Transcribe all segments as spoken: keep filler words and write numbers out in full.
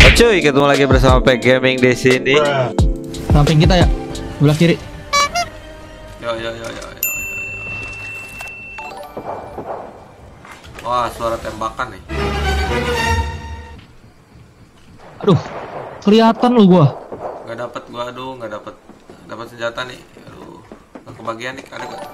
Cuy, ketemu lagi bersama Pack Gaming di sini. Samping kita ya, sebelah kiri. Yo yo yo yo yo. Wah, suara tembakan nih. Aduh, kelihatan lu gua. Gak dapet gua, aduh, gak dapet dapat senjata nih. Aduh, gak kebagian nih, ada gak?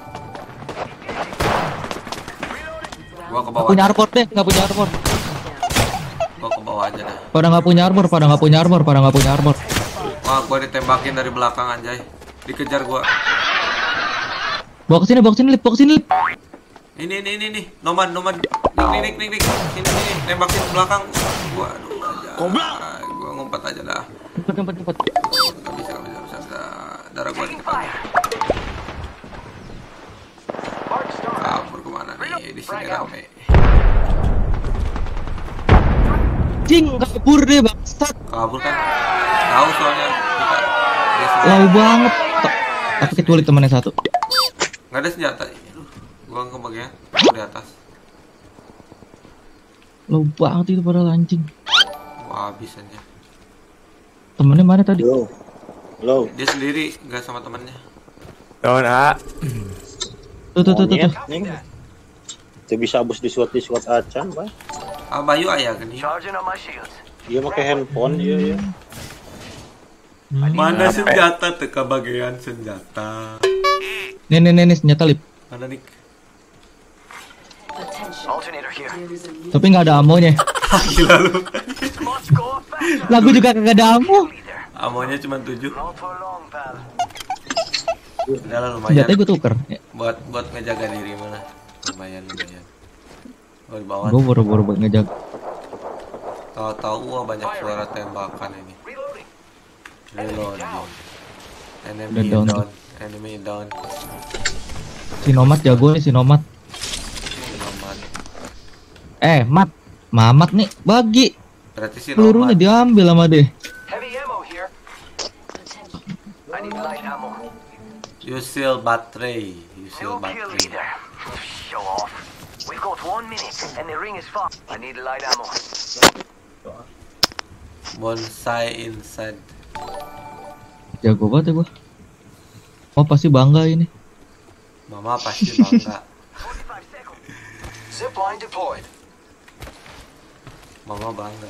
Gua ke bawah. Gak punya armor deh, gak punya armor. Gua ke bawah aja dah. Pada nggak punya armor, pada nggak punya armor, pada nggak punya armor. Wah, gua ditembakin dari belakang anjay. Dikejar gua. Bawa ke sini, bawa ke sini, Lip, bawa ke sini, Lip. Ini ini ini nih, nomad nomad. Nik nik nik nik. Sini sini, tembakin ke belakang. Gua aduh aja. Gua ngumpet aja dah. Cepet, cepet, cepet. Gak bisa, gak bisa, bisa, bisa. Darah gua diketahui. Kabur kemana nih? Di sini rame. Cing, kabur deh, bangsat. Kabur kan? Tahu soalnya kita. Dia senjata. Lau banget. Tapi kecuali temannya satu. Nggak ada senjata. Aduh, gua nggak kebagian. Gua di atas. Lau banget itu pada lancing. Wah, habis aja. Temennya mana tadi? Low. Low. Dia sendiri, nggak sama temennya. Kawan A. Tuh, tuh, tuh, tuh. tuh. Itu bisa abis disuat disuat acan, Pak. Ah, Bayu ayah gini. Dia pakai handphone dia ya. Mana senjata? Teka bagian senjata. Nih, nih, nih, nih, senjata, Lip. Mana nih? Tapi nggak ada amonya. Gila lu. Lagu juga kagak ada ammo. Amonya cuma tujuh. Udah lah, lumayan. Senjatanya gue tuker. Buat buat ngejaga diri mana? Lumayan lumayan. Oh, di bawah. Gue buru-buru buat ngejaga. Tahu-tahu wah banyak suara tembakan ini. Reloading. Enemy Udah down. down. Enemy down. Si Nomad jago nih, si Nomad. Nomad. Eh, Mat. Mamat nih, bagi. Berarti si Pelurunya nomad. diambil sama deh. You seal battery. You seal battery. We've got one minute and the ring is far. I need light ammo. Bonsai inside. Jago banget ya gua. Oh pasti bangga ini. Mama pasti bangga. Zipline deployed. Mama bangga.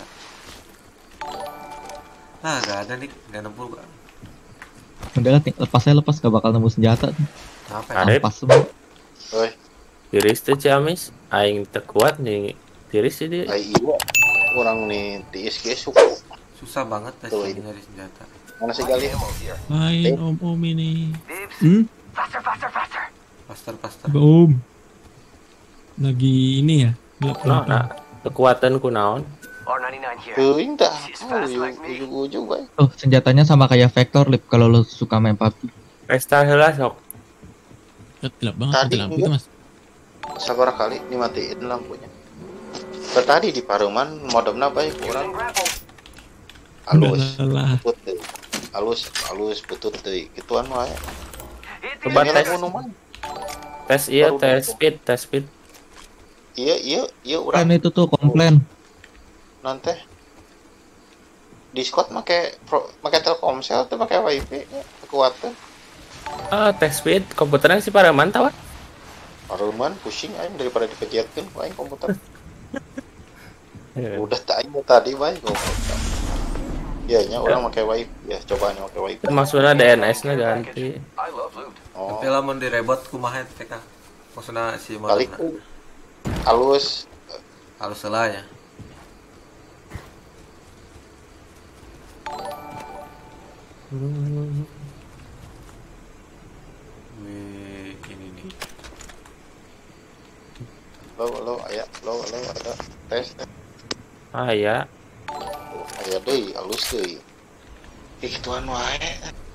Ah, gak ada nih, gak nemu gak. Udah lah, lepas saya lepas gak bakal nemu senjata. Apa ya? Ada. Lepas semua. Oi, Tiris tuh Ciamis. Aing terkuat nih. Tiris sih dia. ai iwa. Orang nih T S G suku. Susah banget tes Tuh, ini ini. nyari senjata. Mana sih kali? Main om-om ini. Dibs. Hmm? Faster, faster, faster. Paster paster. Om. Lagi ini ya. Gelap No, gelap. nah, kekuatan kunaon. R ninety-nine here. Tuh, entah. Ujung-ujung, Pak. Oh senjatanya sama kayak Vector, Lip, kalau lo suka main P U B G. Pesta heula sok. Gelap banget Tadi ada lampu itu enggak. mas. Sabar kali dimatiin lampunya. Tadi di Paruman modemna baik orang halus. Lah. Putut teuy. Halus, halus putut teuy. Gituan wae. Coba Ini tes. lagu nu mah. Tes iya, tes speed, tes speed. Iya, iya, iya Kan urang itu tuh komplain. nanti Discord make pro, make Telkomsel tuh pakai wifi ya, kekuatan. Ah, tes speed komputernya sih pada mantap. Paruman pusing aing daripada dikejetkeun ku aing komputer. Udah tak aing tadi bae komputer. Ya nya orang make wifi ya, coba nya make wifi. Maksudnya D N S-nya ganti. I love loot. Oh, Tapi lamun direbot kumaha T K. Maksudnya si kali modalna. ku halus Harus salah ya. Wih, ini nih. lo lo aya lo lo ada tes tes. Ah ya. Aya deui halus deui. Gituan wae.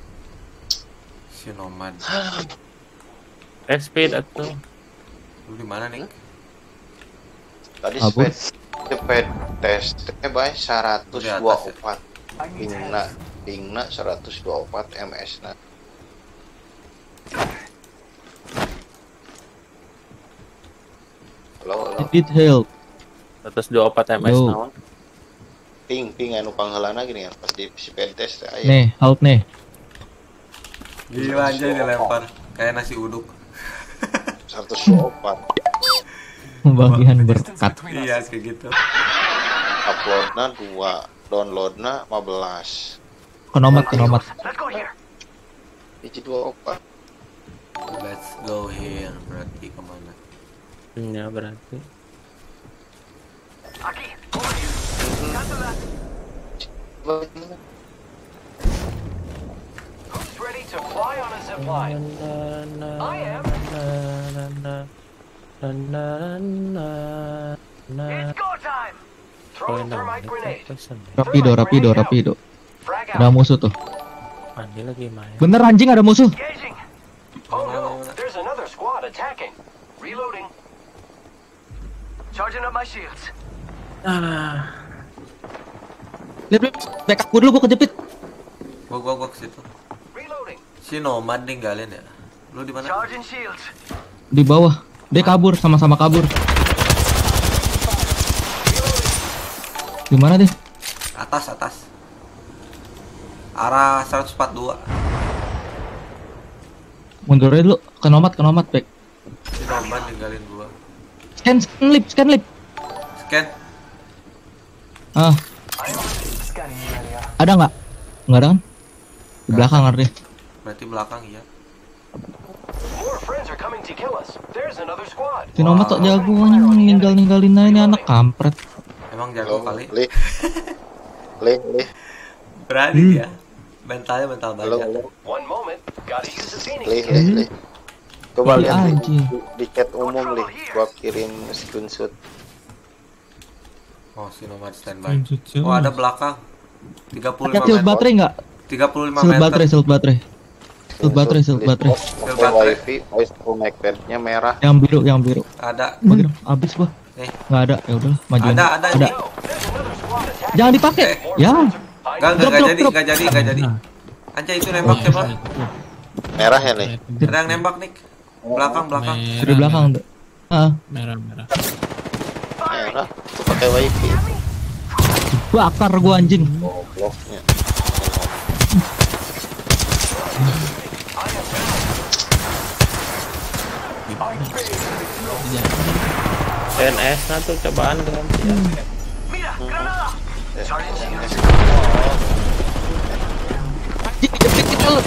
Si nomad. Tes speed atuh. Lu di mana nih? Tadi Abu. speed speed tes eh bae seratus dua puluh empat. Pingna pingna seratus dua puluh empat M S na. Halo, halo. It help. seratus dua puluh empat M S Yo. naon? ping ping anu panghalana gini kan pas di si pentes aya. Nih, halt nih. Gila aja dilempar kayak nasi uduk. seratus dua puluh empat. Bagian berkat. Iya kayak gitu. Uploadnya dua, downloadnya lima belas. Kenomat, kenomat. Let's go here. Hiji dua puluh empat. Let's go here. Berarti kemana? Ya berarti. Aquí. Over here. Cancel that. Who's ready to fly on a zip line? I am. It's go time. Throw a thermite grenade. Rapido, rapido, rapido. Frag Ada out. musuh tuh. Andi lagi main. Bener anjing ada musuh. Engaging. Oh no, there's another squad attacking. Reloading. Charging up my shields. Ah, Lip, lip. Backup gue dulu, gue kejepit. Gua gua gua ke situ. Reloading. Si Nomad ninggalin ya. Lu di mana? Charging shields. Di bawah. Dia kabur, sama-sama kabur. Di mana deh? Atas atas. Arah seratus empat puluh dua. Mundur aja dulu. Ke nomad, ke nomad, back. Si Nomad ninggalin gua. Scan, scan lip, scan lip. Scan. Ah, Scanning the area. ada nggak? Nggak ada kan? Di belakang ada deh. Berarti belakang iya. More friends are coming to kill us. There's another squad. Si nomad tak jago ninggal-ninggalin aja ini anak kampret. Emang jago kali. Lih. Lih, lih. Berani Hmm. ya. Mentalnya mental Halo, baja. halo. One moment. Gotta use the Phoenix. Lih, lih, lih. Coba Ih, lihat di, anjing. di chat umum lih. Gua kirim screenshot. Oh, si Nomad standby. Screenshot Oh, siapa? ada belakang. tiga puluh Ada lima shield meter. baterai nggak? tiga puluh lima Shield meter. baterai, shield baterai. Shield baterai, shield baterai. Shield Pakai baterai. wifi, voice to MacPad-nya merah. Yang biru, yang biru. Ada. Bagian habis gua. Eh, Nggak ada, ya udahlah, majuin. ada ada. Ada. Nih. No, there's another squad attacking. Jangan dipakai. Eh. Ya. Enggak, enggak, Drop, enggak drop, jadi, drop. enggak jadi, enggak jadi. Nah, Anjay itu nembak siapa? Merah ya nih. Ada yang nembak nih. Belakang, belakang. Dari belakang. tuh. Ah, Merah, merah. Merah. Itu pakai wifi. bakar gua anjing. Gobloknya. P N S nah tuh cobaan dengan dia. Mira, granada. Charging shields. Anjing, kejepit kita lu.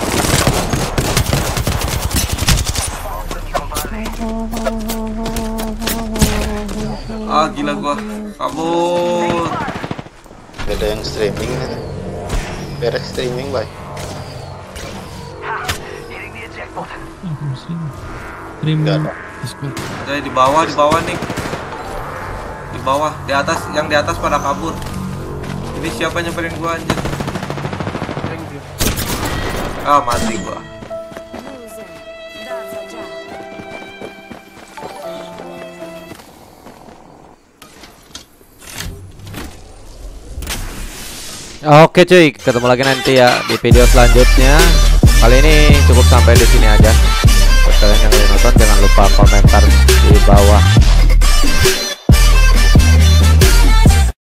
Ah, gila gua. Kabur. Beda yang streaming nih. Beres streaming, bye. Ha, hitting the eject button. Ah, pusing. Stream Nggak ada. Discord. Ada di bawah, di bawah nih. Di bawah, di atas, yang di atas pada kabur. Ini siapa nyamperin gua anjir? Ah, mati gua. Oke cuy, ketemu lagi nanti ya di video selanjutnya. Kali ini cukup sampai di sini aja. Buat kalian yang lagi nonton jangan lupa komentar di bawah.